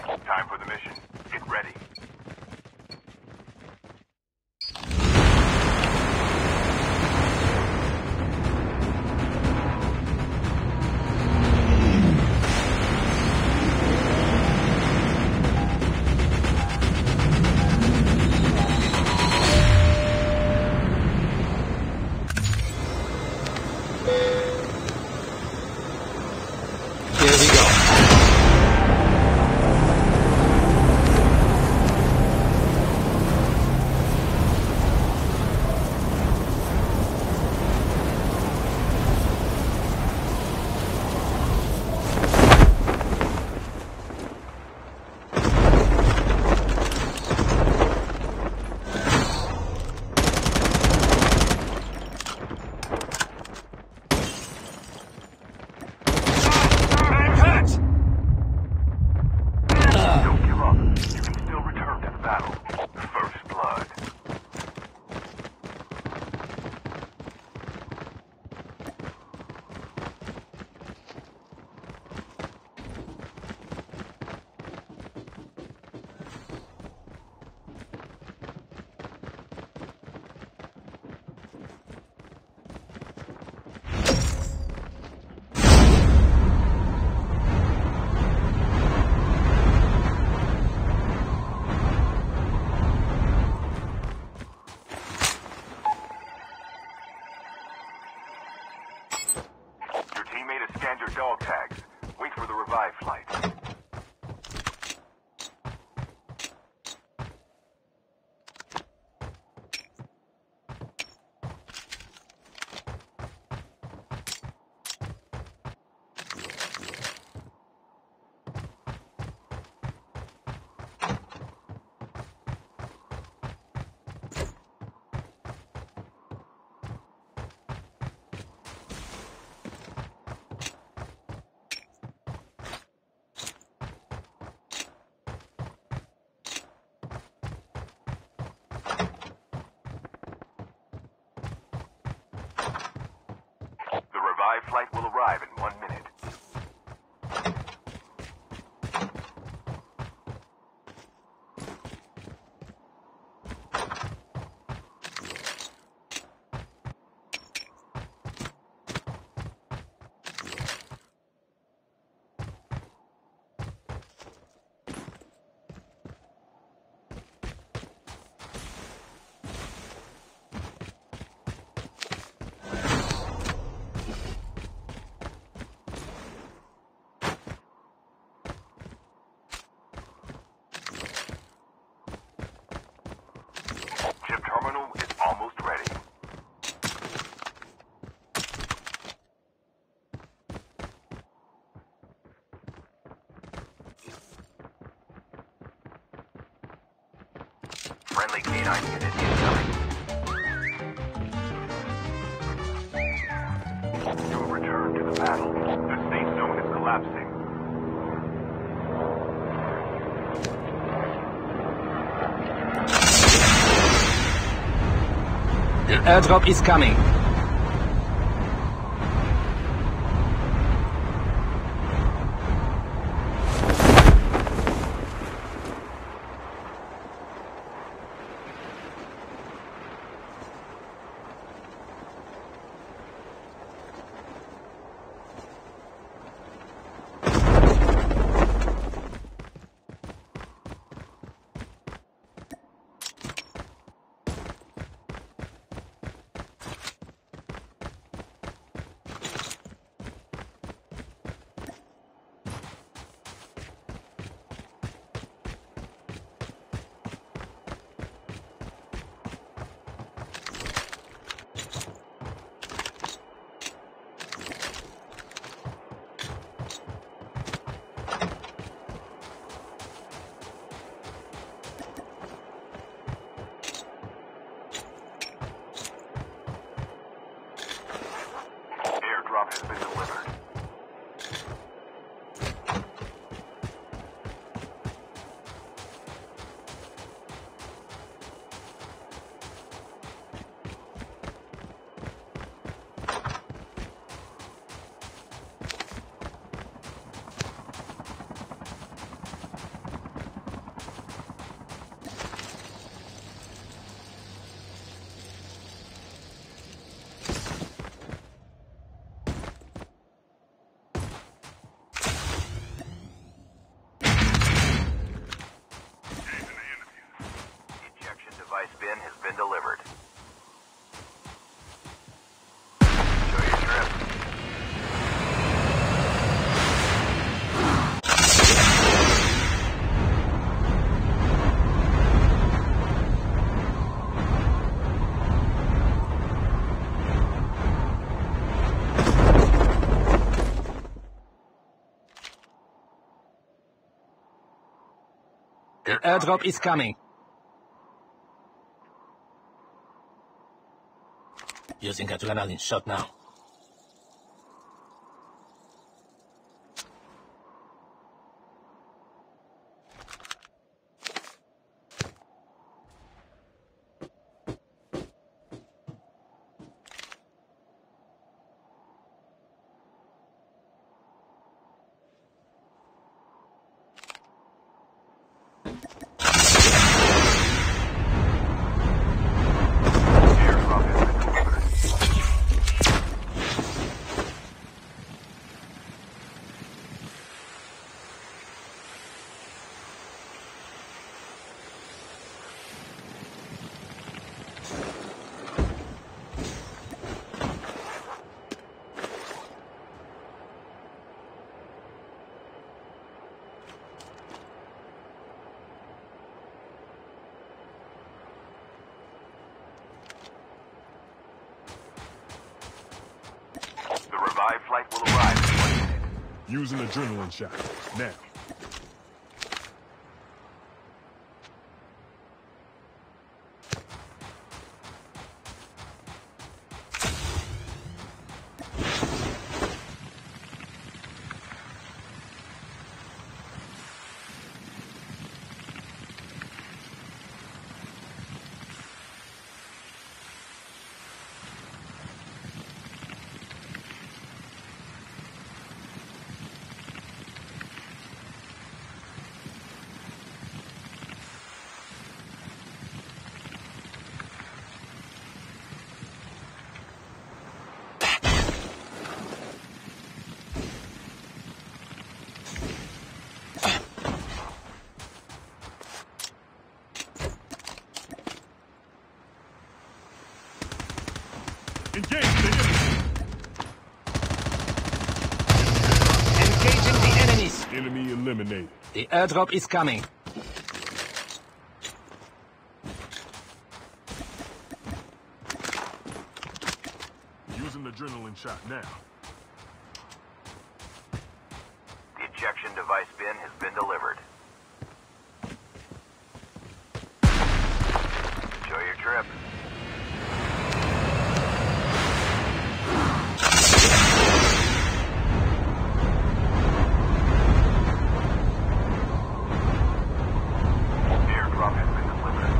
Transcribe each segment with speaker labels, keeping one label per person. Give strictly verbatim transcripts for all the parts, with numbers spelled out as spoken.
Speaker 1: Time for the mission. Get ready.
Speaker 2: Here we go. Scan your dog tags. Wait for the revive flight. Revive flight will arrive in one minute. Terminal is almost ready. Friendly canine unit incoming. You have returned to the battle. The safe zone is collapsing. The airdrop is coming.
Speaker 3: The airdrop is coming. Using adrenaline shot now.
Speaker 2: The revived flight will arrive in one minute.
Speaker 4: Use an adrenaline shot. Now. Engage the enemy.
Speaker 3: Engaging the enemies.
Speaker 4: Enemy eliminated.
Speaker 3: The airdrop is coming.
Speaker 4: Use an adrenaline shot now.
Speaker 2: The ejection device bin has been delivered. Enjoy your trip. Airdrop has been delivered.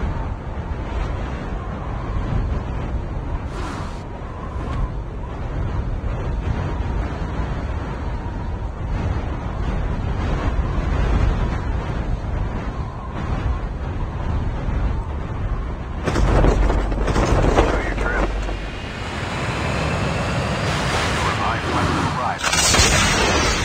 Speaker 2: Enjoy your trip. The revived flight will arrive.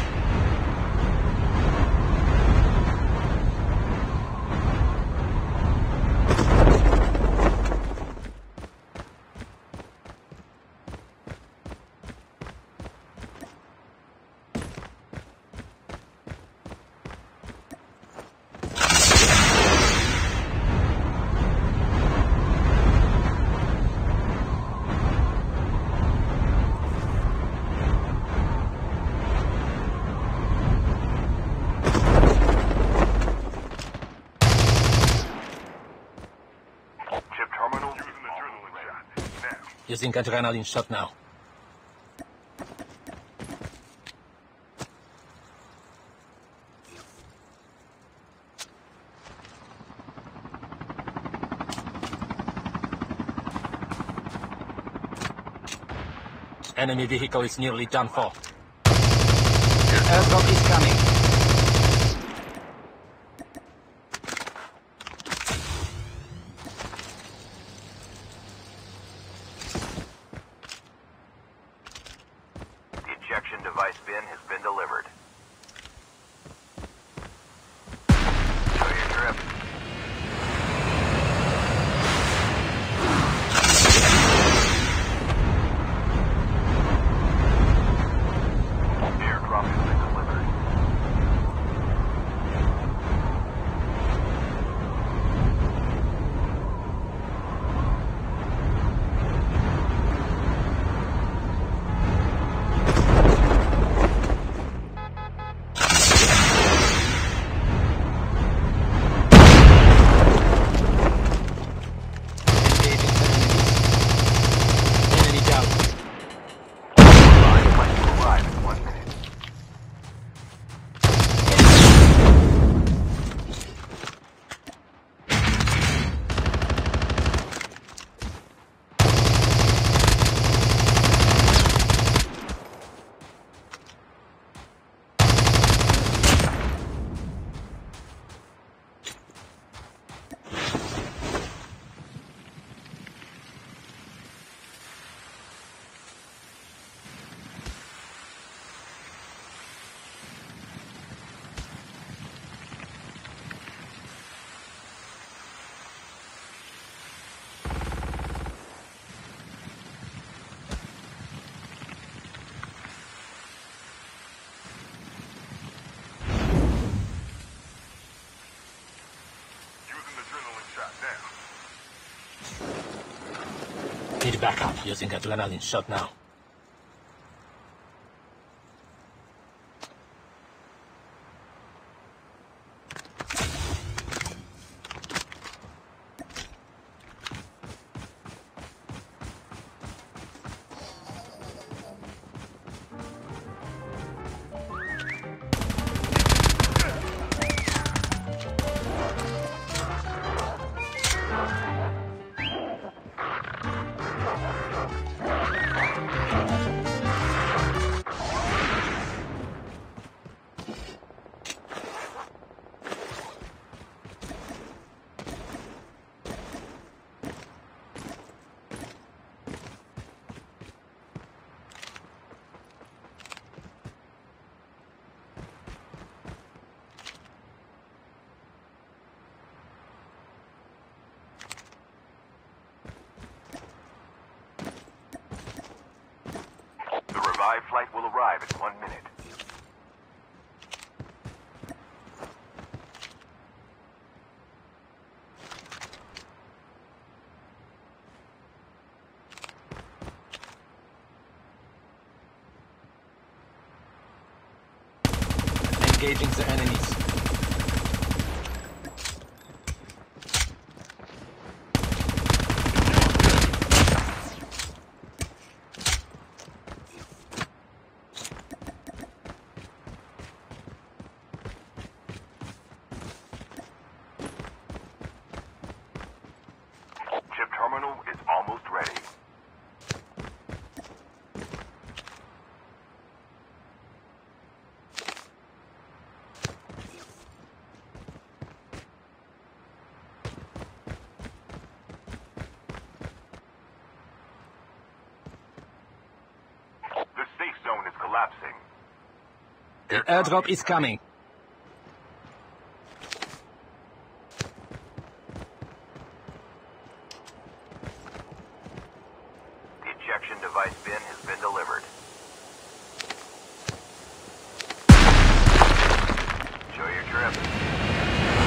Speaker 2: Chip terminal
Speaker 4: Use an adrenaline shot. Now.
Speaker 3: Using adrenaline shot now. Enemy vehicle is nearly done for. The airdrop is coming.
Speaker 2: The ejection device bin has been delivered. Enjoy your trip. Airdrop has been delivered.
Speaker 3: Need backup. Using adrenaline shot now.
Speaker 2: The revived flight will arrive in one minute.
Speaker 3: Engaging the enemies.
Speaker 2: Chip terminal is almost ready. The safe zone is collapsing.
Speaker 3: The airdrop is coming.
Speaker 2: The ejection device bin has been delivered. Enjoy your trip.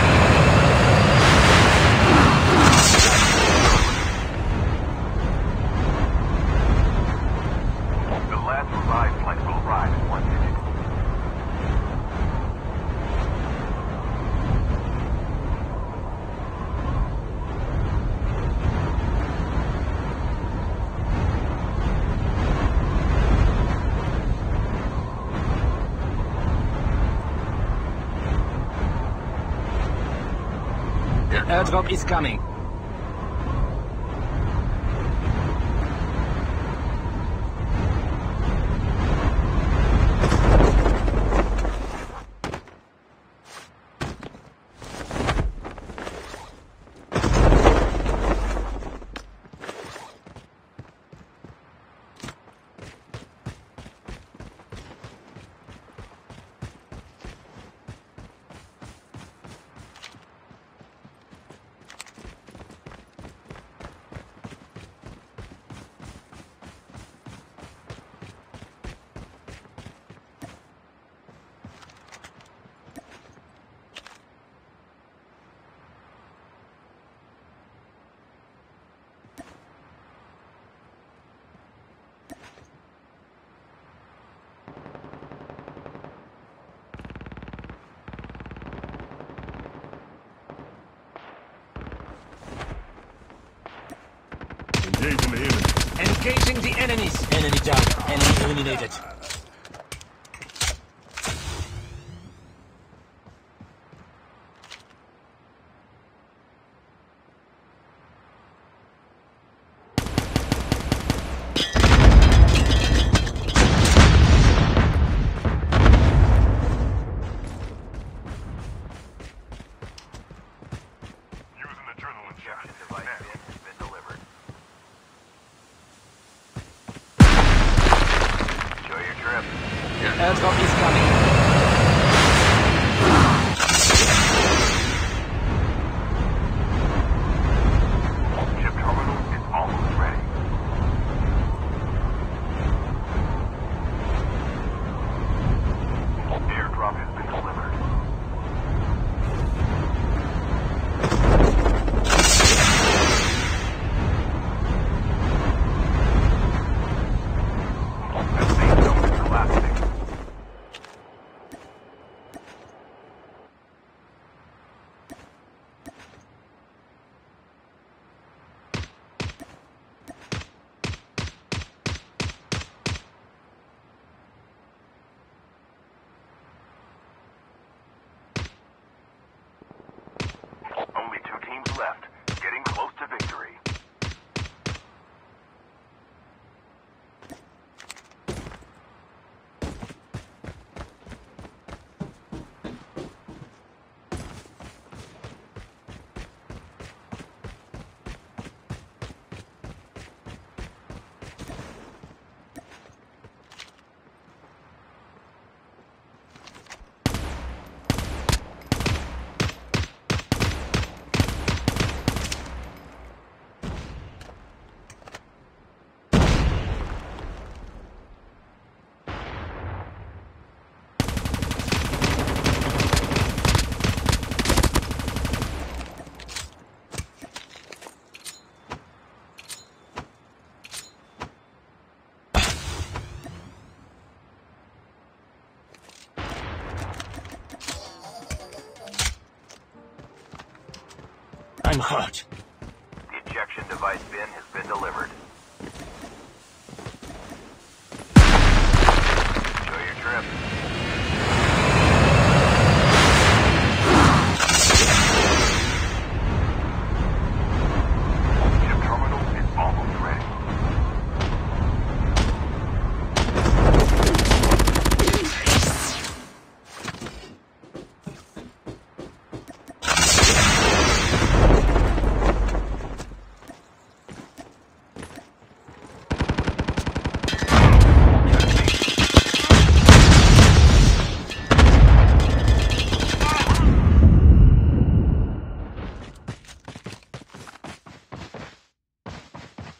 Speaker 2: The last revived flight will arrive in one minute.
Speaker 3: The airdrop is coming.
Speaker 4: Engaging the enemy.
Speaker 3: Engaging the enemies. Enemy down. Enemy eliminated.
Speaker 2: Using adrenaline shot. Device bin has been delivered. Enjoy your
Speaker 3: I'm hurt.
Speaker 2: The ejection device bin has been delivered. Enjoy your trip. Ship terminal is almost ready.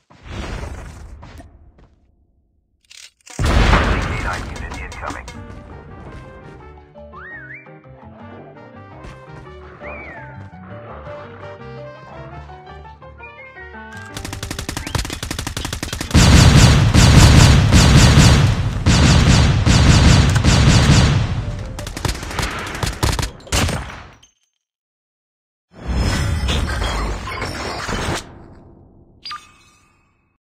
Speaker 2: K nine unit incoming.